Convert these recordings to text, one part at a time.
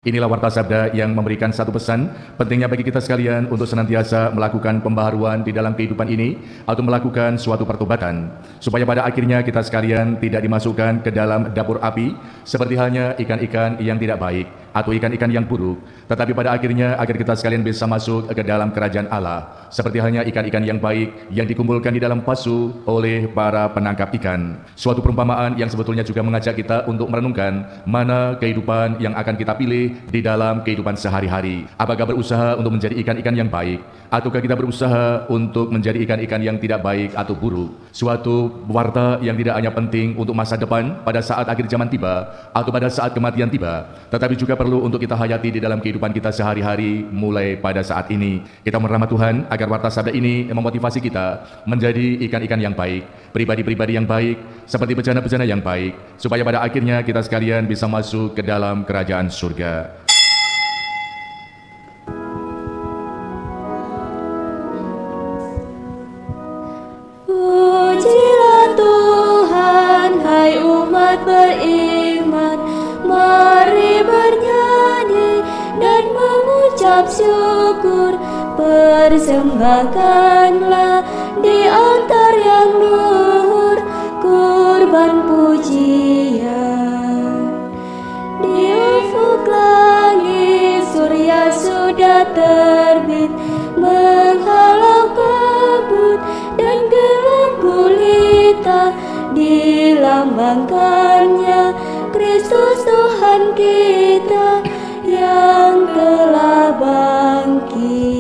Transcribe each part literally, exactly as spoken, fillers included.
Inilah Warta Sabda yang memberikan satu pesan pentingnya bagi kita sekalian untuk senantiasa melakukan pembaharuan di dalam kehidupan ini atau melakukan suatu pertobatan, supaya pada akhirnya kita sekalian tidak dimasukkan ke dalam dapur api seperti halnya ikan-ikan yang tidak baik atau ikan-ikan yang buruk, tetapi pada akhirnya agar kita sekalian bisa masuk ke dalam kerajaan Allah seperti halnya ikan-ikan yang baik yang dikumpulkan di dalam pasu oleh para penangkap ikan. Suatu perumpamaan yang sebetulnya juga mengajak kita untuk merenungkan mana kehidupan yang akan kita pilih di dalam kehidupan sehari-hari. Apakah berusaha untuk menjadi ikan-ikan yang baik, ataukah kita berusaha untuk menjadi ikan-ikan yang tidak baik atau buruk? Suatu warta yang tidak hanya penting untuk masa depan pada saat akhir zaman tiba atau pada saat kematian tiba, tetapi juga perlu untuk kita hayati di dalam kehidupan kita sehari-hari mulai pada saat ini. Kita merahmat Tuhan agar Warta Sabda ini memotivasi kita menjadi ikan-ikan yang baik, pribadi-pribadi yang baik, seperti bejana-bejana yang baik, supaya pada akhirnya kita sekalian bisa masuk ke dalam kerajaan surga. Pujilah Tuhan, hai umat beriman, mari bernyanyi dan mengucap syukur. Persembahkanlah di altar yang luhur kurban pujian. Di ufuk langit surya sudah terbit, menghalau kabut dan gelap gulita. Dilambangkannya Kristus Tuhan kita yang telah bangkit.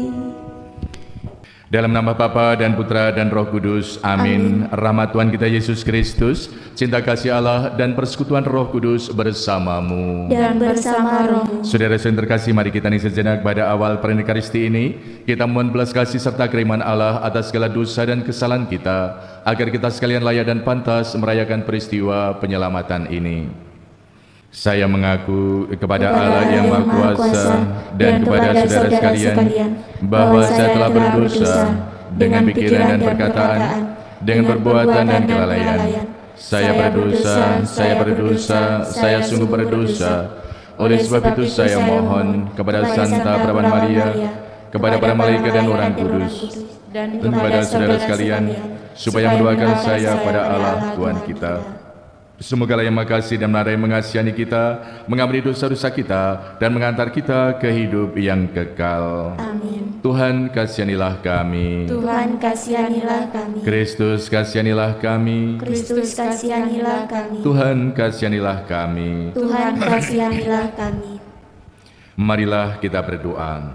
Dalam nama Bapa dan Putra dan Roh Kudus, amin. Amin. Rahmat Tuhan kita Yesus Kristus, cinta kasih Allah dan persekutuan Roh Kudus bersamamu dan bersama rohmu. Saudara-saudara yang terkasih, mari kita nih sejenak pada awal Pernikahan ini. Kita mohon belas kasih serta kiriman Allah atas segala dosa dan kesalahan kita, agar kita sekalian layak dan pantas merayakan peristiwa penyelamatan ini. Saya mengaku kepada Allah yang Maha Kuasa dan kepada saudara sekalian bahwa saya telah berdosa dengan pikiran dan perkataan, dengan perbuatan dan kelalaian. Saya berdosa, saya berdosa, saya sungguh berdosa. Oleh sebab itu saya mohon kepada Santa Perawan Maria, kepada para malaikat dan orang kudus, dan kepada saudara sekalian, supaya mendoakan saya pada Allah Tuhan kita. Semoga Allah yang Maha Kasih dan Maha mengasihani kita, mengampuni dosa-dosa kita, dan mengantar kita ke hidup yang kekal. Amin. Tuhan kasihanilah kami. Tuhan kasihanilah kami. Kristus kasihanilah kami. Kristus kasihanilah kami. Tuhan kasihanilah kami. Tuhan kasihanilah kami. Marilah kita berdoa.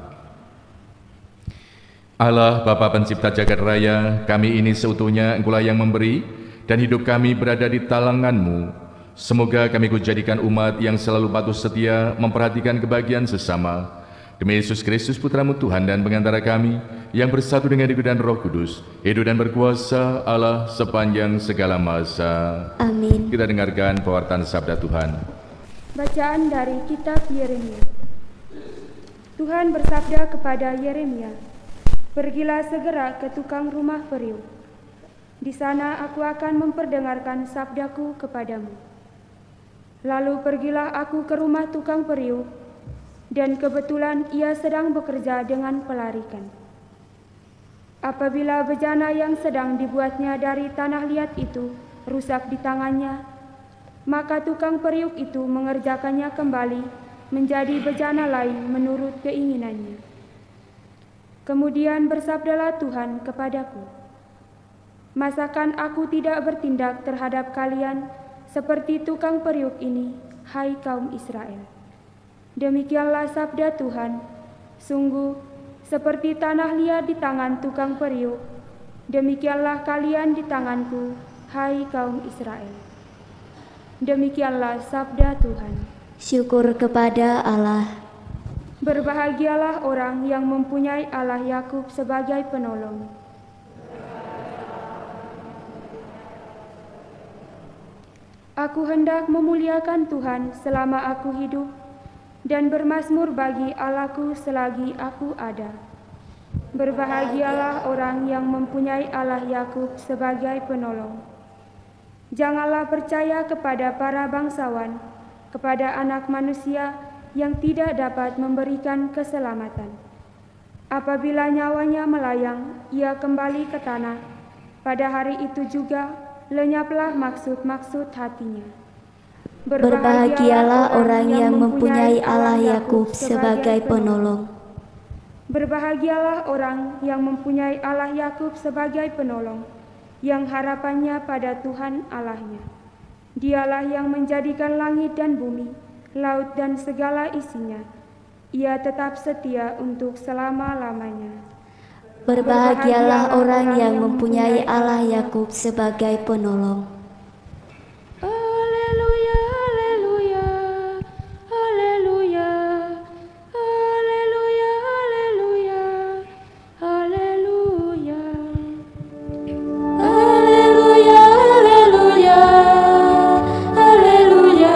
Allah Bapa Pencipta Jagat Raya, kami ini seutuhnya Engkaulah yang memberi, dan hidup kami berada di talangan-Mu. Semoga kami Kau jadikan umat yang selalu patuh setia memperhatikan kebahagiaan sesama. Demi Yesus Kristus Putra-Mu Tuhan dan pengantara kami, yang bersatu dengan Hidup dan Roh Kudus, hidup dan berkuasa Allah sepanjang segala masa. Amin. Kita dengarkan pewartaan Sabda Tuhan. Bacaan dari Kitab Yeremia. Tuhan bersabda kepada Yeremia, "Pergilah segera ke tukang rumah periuk. Di sana aku akan memperdengarkan sabdaku kepadamu. Lalu pergilah aku ke rumah tukang periuk, dan kebetulan ia sedang bekerja dengan pelarikan. Apabila bejana yang sedang dibuatnya dari tanah liat itu rusak di tangannya, maka tukang periuk itu mengerjakannya kembali menjadi bejana lain menurut keinginannya. Kemudian bersabdalah Tuhan kepadaku, masakan aku tidak bertindak terhadap kalian seperti tukang periuk ini, hai kaum Israel? Demikianlah sabda Tuhan, sungguh seperti tanah liat di tangan tukang periuk, demikianlah kalian di tanganku, hai kaum Israel." Demikianlah sabda Tuhan. Syukur kepada Allah. Berbahagialah orang yang mempunyai Allah Yakub sebagai penolong. Aku hendak memuliakan Tuhan selama aku hidup, dan bermazmur bagi Allahku selagi aku ada. Berbahagialah orang yang mempunyai Allah Yakub sebagai penolong. Janganlah percaya kepada para bangsawan, kepada anak manusia yang tidak dapat memberikan keselamatan. Apabila nyawanya melayang, ia kembali ke tanah. Pada hari itu juga lenyaplah maksud-maksud hatinya. Berbahagialah orang yang mempunyai Allah Yakub sebagai penolong. Berbahagialah orang yang mempunyai Allah Yakub sebagai penolong, yang harapannya pada Tuhan Allahnya. Dialah yang menjadikan langit dan bumi, laut dan segala isinya. Ia tetap setia untuk selama-lamanya. Berbahagialah orang yang mempunyai Allah Yakub sebagai penolong. Haleluya, haleluya, haleluya, haleluya, haleluya, haleluya. Haleluya, haleluya, haleluya,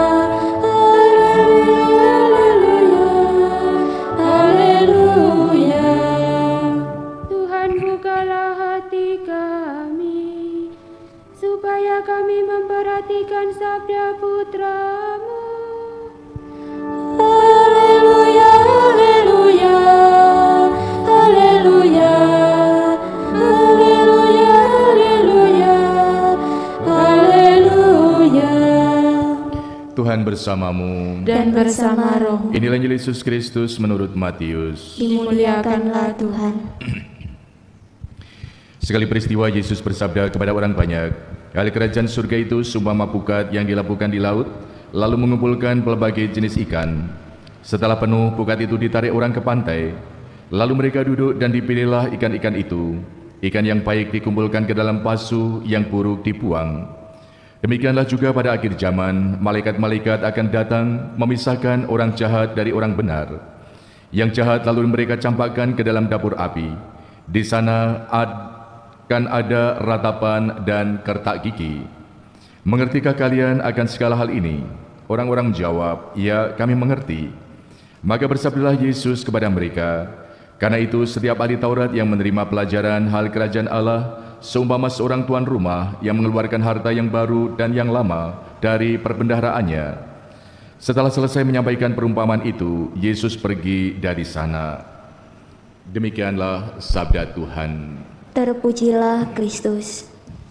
haleluya, haleluya. Tuhan, bukalah hati kami, supaya kami memperhatikan sabda Putra-Mu. Haleluya, haleluya, haleluya, haleluya, haleluya, haleluya. Tuhan bersamamu. Dan bersama roh, Inilah Injil Yesus Kristus menurut Matius. dimuliakanlah Tuhan. Sekali peristiwa Yesus bersabda kepada orang banyak, "Hal kerajaan surga itu seumpama pukat yang dilabuhkan di laut, lalu mengumpulkan pelbagai jenis ikan. Setelah penuh, pukat itu ditarik orang ke pantai. Lalu mereka duduk dan dipilihlah ikan-ikan itu. Ikan yang baik dikumpulkan ke dalam pasu, yang buruk dibuang. Demikianlah juga pada akhir zaman, malaikat-malaikat akan datang memisahkan orang jahat dari orang benar. Yang jahat lalu mereka campakkan ke dalam dapur api. Di sana akan ada ratapan dan kertak gigi. Mengertikah kalian akan segala hal ini?" Orang-orang menjawab, "Ya, kami mengerti." Maka bersabdalah Yesus kepada mereka, "Karena itu setiap ahli Taurat yang menerima pelajaran hal kerajaan Allah seumpama seorang tuan rumah yang mengeluarkan harta yang baru dan yang lama dari perbendaharaannya." Setelah selesai menyampaikan perumpamaan itu, Yesus pergi dari sana. Demikianlah sabda Tuhan. Terpujilah Kristus.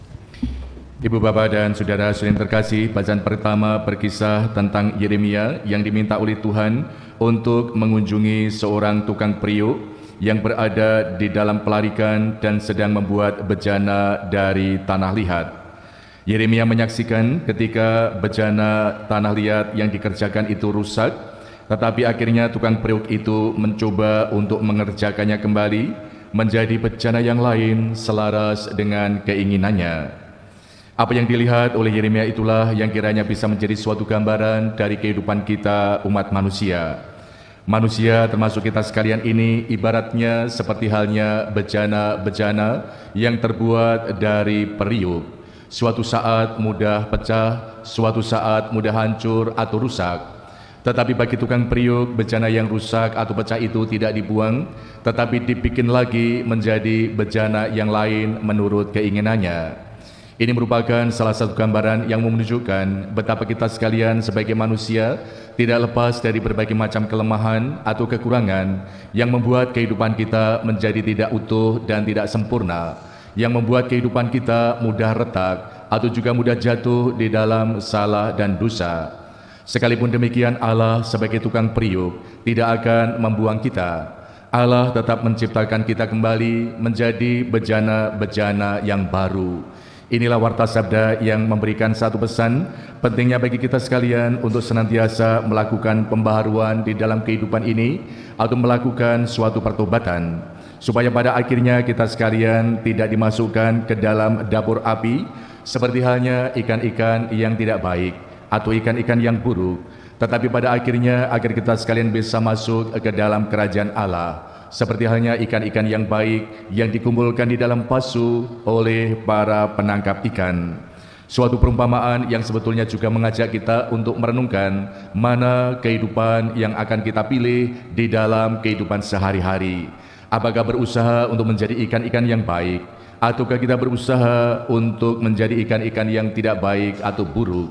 Ibu, Bapak, dan Saudara-saudara yang terkasih, bacaan pertama berkisah tentang Yeremia yang diminta oleh Tuhan untuk mengunjungi seorang tukang periuk yang berada di dalam pelarikan dan sedang membuat bejana dari tanah liat. Yeremia menyaksikan ketika bejana tanah liat yang dikerjakan itu rusak, tetapi akhirnya tukang periuk itu mencoba untuk mengerjakannya kembali menjadi bejana yang lain selaras dengan keinginannya. Apa yang dilihat oleh Yeremia itulah yang kiranya bisa menjadi suatu gambaran dari kehidupan kita umat manusia. Manusia termasuk kita sekalian ini ibaratnya seperti halnya bejana-bejana yang terbuat dari periuk. Suatu saat mudah pecah, suatu saat mudah hancur atau rusak. Tetapi bagi tukang periuk, bejana yang rusak atau pecah itu tidak dibuang, tetapi dibikin lagi menjadi bejana yang lain menurut keinginannya. Ini merupakan salah satu gambaran yang menunjukkan betapa kita sekalian sebagai manusia tidak lepas dari berbagai macam kelemahan atau kekurangan yang membuat kehidupan kita menjadi tidak utuh dan tidak sempurna, yang membuat kehidupan kita mudah retak atau juga mudah jatuh di dalam salah dan dosa. Sekalipun demikian, Allah sebagai tukang periuk tidak akan membuang kita. Allah tetap menciptakan kita kembali menjadi bejana-bejana yang baru. Inilah warta sabda yang memberikan satu pesan pentingnya bagi kita sekalian untuk senantiasa melakukan pembaharuan di dalam kehidupan ini atau melakukan suatu pertobatan, supaya pada akhirnya kita sekalian tidak dimasukkan ke dalam dapur api seperti halnya ikan-ikan yang tidak baik atau ikan-ikan yang buruk, tetapi pada akhirnya agar kita sekalian bisa masuk ke dalam kerajaan Allah seperti halnya ikan-ikan yang baik yang dikumpulkan di dalam pasu oleh para penangkap ikan. Suatu perumpamaan yang sebetulnya juga mengajak kita untuk merenungkan mana kehidupan yang akan kita pilih di dalam kehidupan sehari-hari. Apakah berusaha untuk menjadi ikan-ikan yang baik, ataukah kita berusaha untuk menjadi ikan-ikan yang tidak baik atau buruk?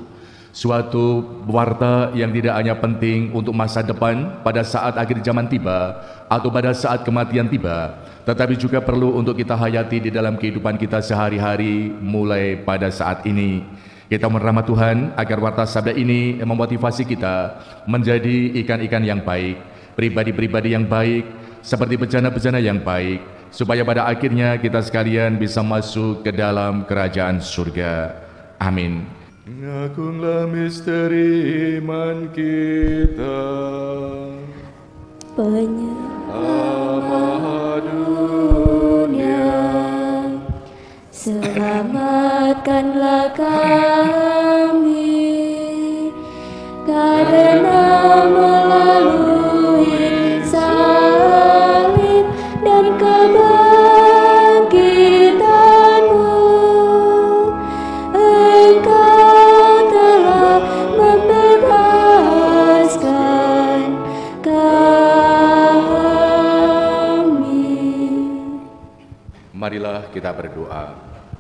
Suatu warta yang tidak hanya penting untuk masa depan pada saat akhir zaman tiba atau pada saat kematian tiba, tetapi juga perlu untuk kita hayati di dalam kehidupan kita sehari-hari mulai pada saat ini. Kita merahmat Tuhan agar warta sabda ini memotivasi kita menjadi ikan-ikan yang baik, pribadi-pribadi yang baik, seperti bejana-bejana yang baik, supaya pada akhirnya kita sekalian bisa masuk ke dalam kerajaan surga. Amin. Agunglah misteri iman kita, penyelamat dunia, selamatkanlah kami, karena melalui salib dan kebangkitan-Mu, Engkau telah membebaskan kami. Marilah kita berdoa.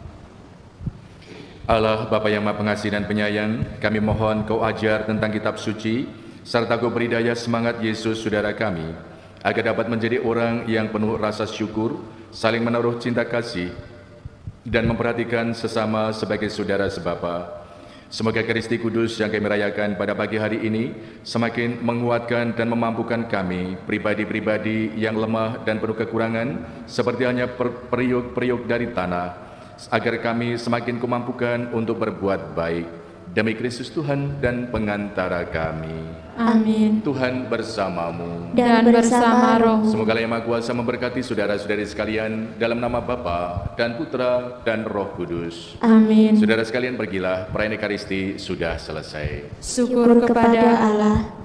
Allah Bapa yang Maha Pengasih dan Penyayang, kami mohon Kau ajar tentang kitab suci, serta Kau beri daya semangat Yesus saudara kami, agar dapat menjadi orang yang penuh rasa syukur, saling menaruh cinta kasih, dan memperhatikan sesama sebagai saudara sebapa. Semoga Ekaristi Kudus yang kami rayakan pada pagi hari ini semakin menguatkan dan memampukan kami, pribadi-pribadi yang lemah dan penuh kekurangan, seperti hanya periuk-periuk dari tanah, agar kami semakin kumampukan untuk berbuat baik. Demi Kristus Tuhan dan pengantara kami. Amin. Tuhan bersamamu. Dan bersama rohmu. Semoga Allah yang Maha Kuasa memberkati saudara-saudari sekalian dalam nama Bapa dan Putra dan Roh Kudus. Amin. Saudara sekalian, pergilah, perayaan Ekaristi sudah selesai. Syukur kepada Allah.